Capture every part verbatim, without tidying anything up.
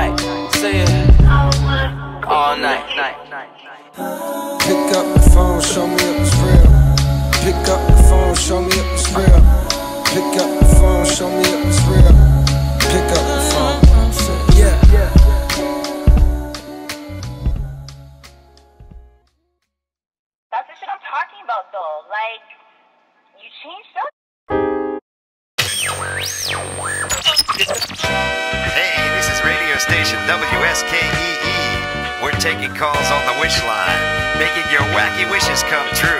night. Say it all night. Pick up the phone, show me it was real. Pick up the phone, show me it was real. Pick up the phone, show me it was real. Pick up the phone. Yeah, yeah. That's the shit I'm talking about, though. Like, you changed up. Hey, this is radio station W S K E E. We're taking calls on the wish line, making your wacky wishes come true.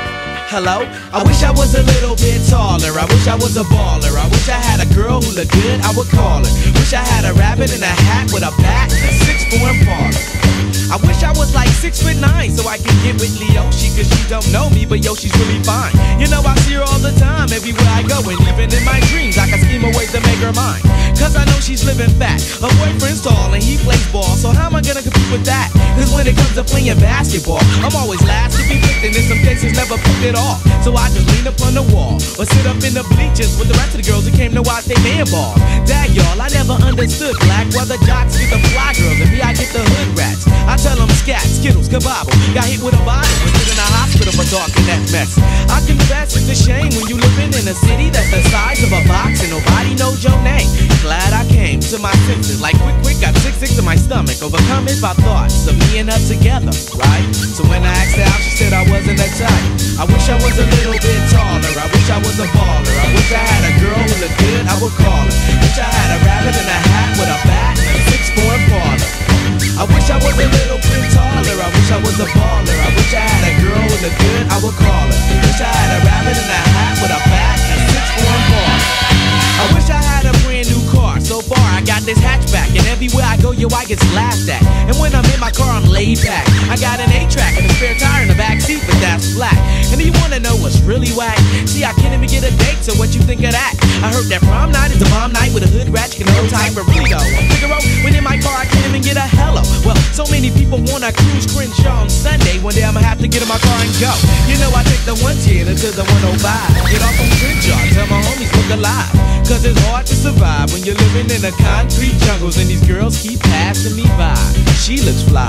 Hello? I wish I was a little bit taller. I wish I was a baller. I wish I had a girl who looked good, I would call her. Wish I had a rabbit in a hat with a bat and a six-foot baller. I wish I was like six foot nine so I can get with Leoshi, cause she don't know me, but yo, she's really fine. You know I see her all the time, everywhere I go, and even in my dreams I can scheme a way to make her mine. Cause I know she's living fat, her boyfriend's tall and he plays ball, so how am I gonna compete with that? Cause when it comes to playing basketball, I'm always last to be picked, and in some cases never picked at all. So I just lean up on the wall, or sit up in the bleachers with the rest of the girls who came to watch they man ball. Dag y'all, I never understood black, why the jocks get the fly girls and me I get the hood rats. I tell them scat, skittles, kabobble, got hit with a bottle, was in a hospital for talking that mess. I confess it's a shame when you living in a city that's the size of a box and nobody knows your name. Glad I came to my senses, like quick quick, got sick sick to my stomach, overcome it by thoughts of me and her together, right? So when I asked her out, she said I wasn't that type. I wish I was a little bit taller, I wish I was a baller. I wish I had a girl who looked good, I would call her. Wish I had a rabbit in a hat with a bat and a six-foot baller. I wish I was a little bit taller, I wish I was a baller. I wish I had a girl who looked good, I would call her. Wish I had a rabbit in a hat with a bat and a six-foot baller. I wish I had a brand new car. So far I got this hatchback, and everywhere I go, yo, I get laughed at. And when I'm in my car, I'm laid back. I got an eight-track and a spare tire in the back seat, but that's flat. And do you wanna know what's really whack? See, I can't even get a date, so what you think of that? I heard that prom night is a bomb night with a hood rat, you can no type of really though. Figaro, when in my car, I can't even get a hello. Well, so many people wanna cruise Crenshaw on Sunday. One day I'ma have to get in my car and go. You know I take the one ten to the one oh five. Get off on Crenshaw, tell my homies look alive. Cause it's hard to survive when you're living in the concrete jungles and these girls keep passing me by. She looks fly.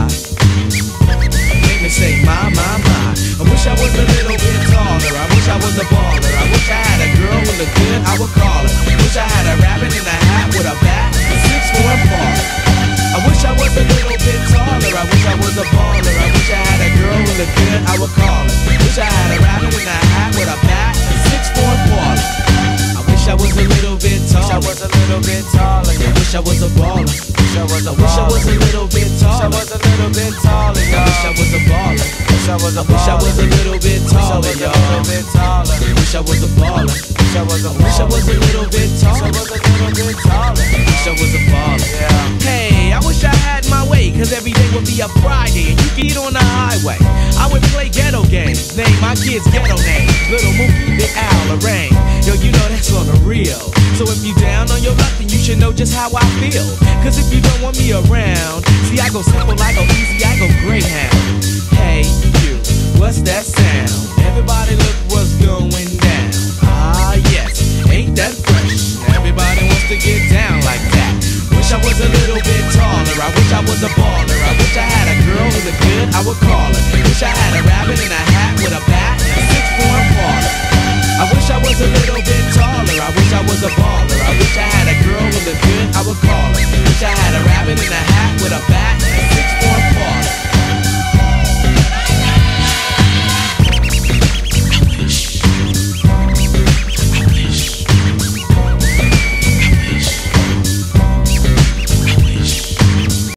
Make me say my, my, my. I wish I was a little bit taller. I wish I was a baller. I wish I had a girl who looked good, I would call her. Wish I had a rabbit in a hat with a bat and six-foot baller. I wish I was a little bit taller. I wish I was a baller. I wish I had a girl who looked good, I would call her. Wish I had a rabbit in a hat with a bat and six-foot baller. I wish I was a little bit taller. Wish I was a little bit taller. I wish I was a baller. Wish I was a baller. Wish I was a little bit taller. Wish I was a little bit taller. I wish I was a baller. Wish I was a baller. Wish I was a little bit taller, y'all. Wish I was a baller. Wish I was a Wish I was a little bit taller. Wish I was a little bit taller. Wish I was a baller. Hey, I wish I had my way, cause every day would be a Friday and you could get on the highway. I would play ghetto games, name my kids ghetto names. Little Mookie, Big Al, Lorraine. Yo, you know that's on the real. So if you down on your luck, then you should know just how I feel. Cause if you don't want me around, see I go simple, I go easy, I go Greyhound. Hey, you, what's that sound? Everybody look what's going down. Ah, yes, ain't that fresh? Everybody wants to get down like that. Wish I was a little bit taller. I wish I was a baller. I wish I had a girl who looked good, I would call her. Wish I had a rabbit in a hat with a bat and a six-foot baller. I wish I was a little bit taller. I wish I was a baller. I wish I had a girl who looked good, I would call her. Wish I had a rabbit